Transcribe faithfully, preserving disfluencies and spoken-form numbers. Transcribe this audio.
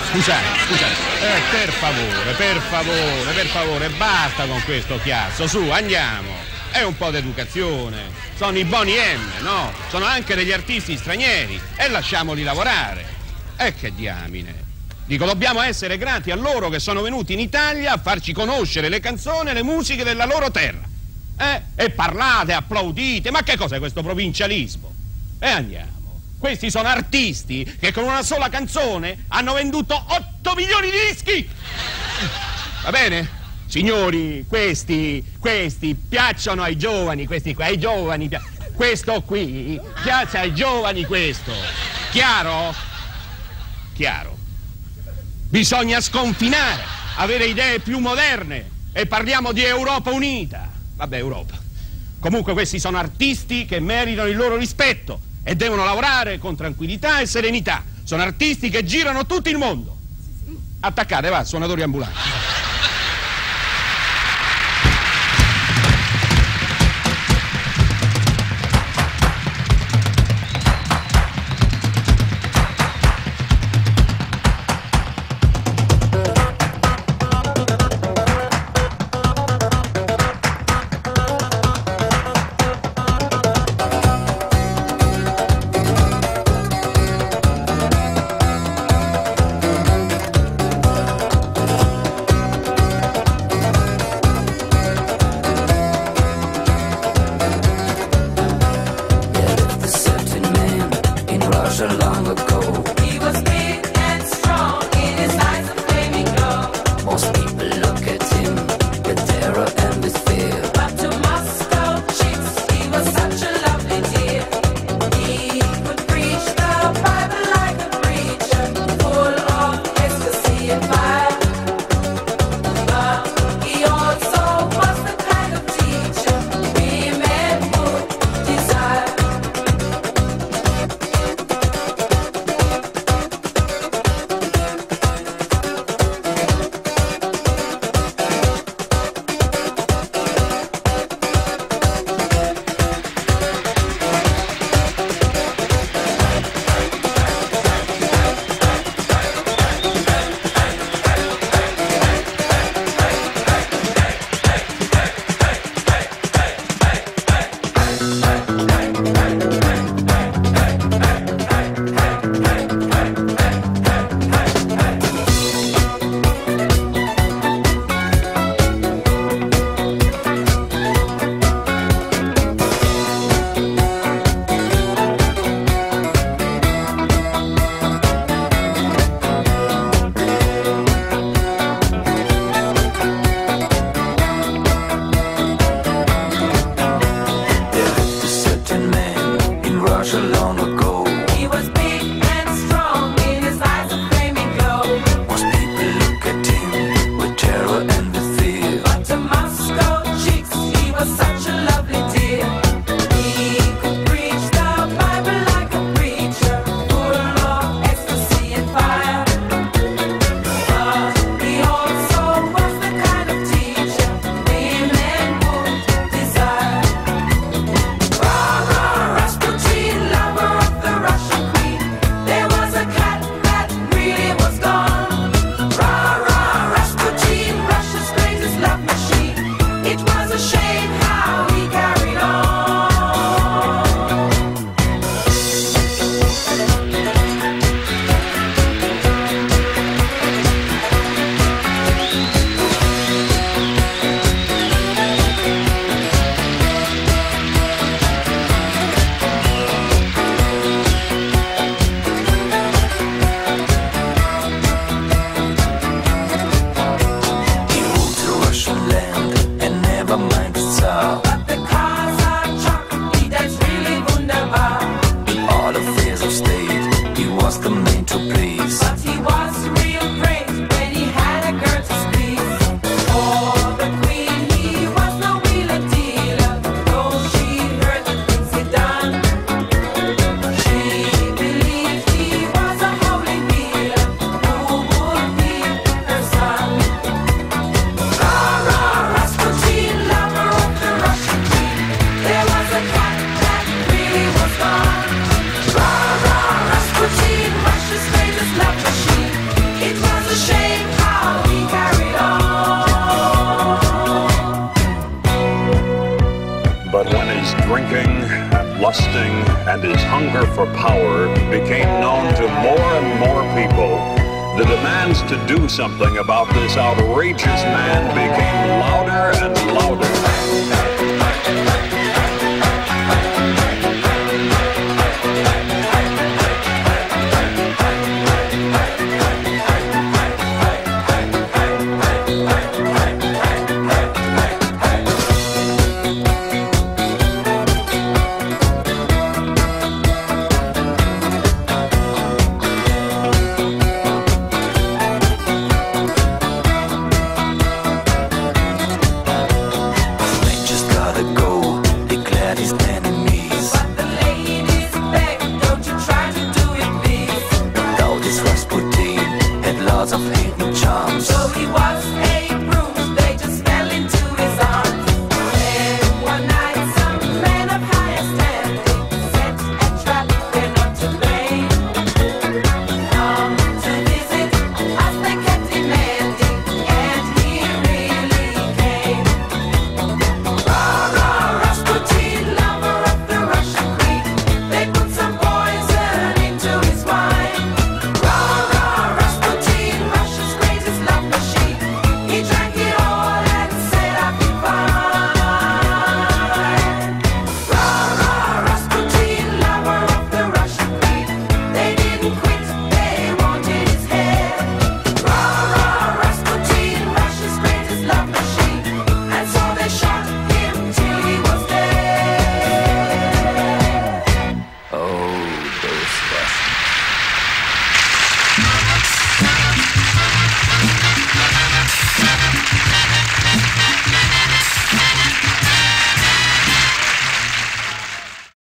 scusate, scusate, eh, per favore, per favore, per favore, basta con questo chiasso, su, andiamo, è un po' d'educazione, sono i Boney M, no? Sono anche degli artisti stranieri e lasciamoli lavorare. E che diamine. Dico, dobbiamo essere grati a loro che sono venuti in Italia a farci conoscere le canzoni e le musiche della loro terra. Eh? E parlate, applaudite, ma che cos'è questo provincialismo? E andiamo. Questi sono artisti che con una sola canzone hanno venduto otto milioni di dischi! Va bene? Signori, questi, questi piacciono ai giovani, questi qua, ai giovani, questo qui piace ai giovani questo. Chiaro? Chiaro. Bisogna sconfinare, avere idee più moderne e parliamo di Europa unita. Vabbè, Europa. Comunque questi sono artisti che meritano il loro rispetto e devono lavorare con tranquillità e serenità. Sono artisti che girano tutto il mondo. Attaccate, va, suonatori ambulanti. and his hunger for power became known to more and more people, the demands to do something about this outrageous man became louder and louder. Of hidden charms. So he was